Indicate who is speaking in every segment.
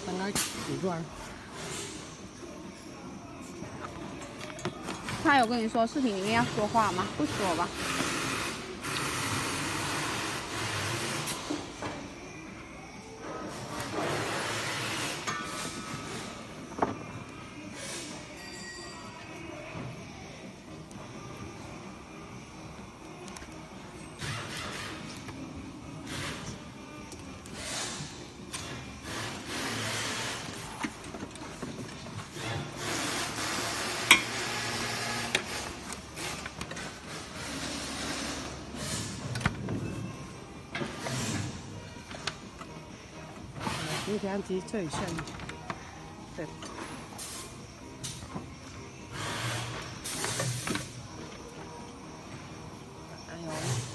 Speaker 1: 看他几转。
Speaker 2: 他有跟你说视频里面要说话吗？不说吧。
Speaker 1: 你看这最像，对。哎呦，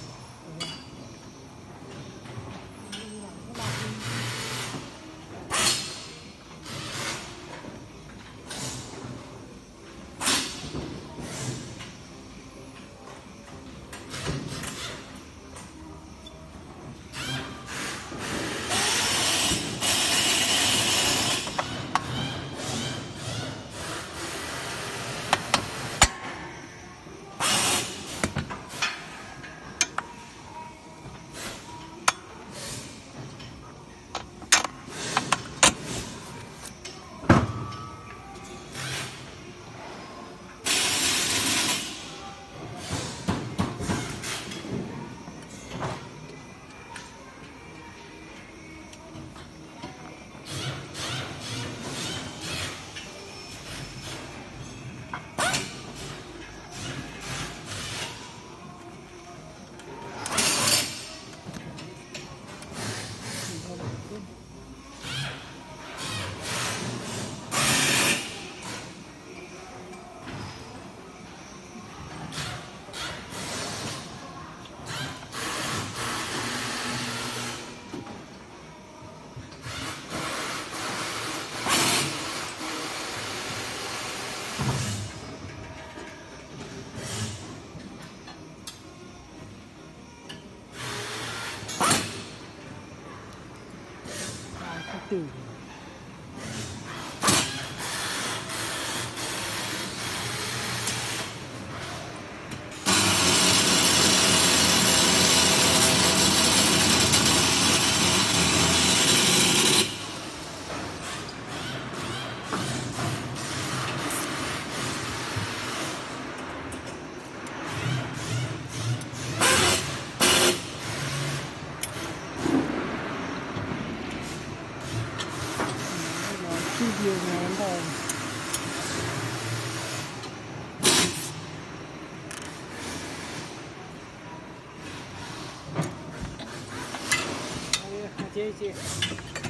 Speaker 1: 对。9年的。哎呀，接一接。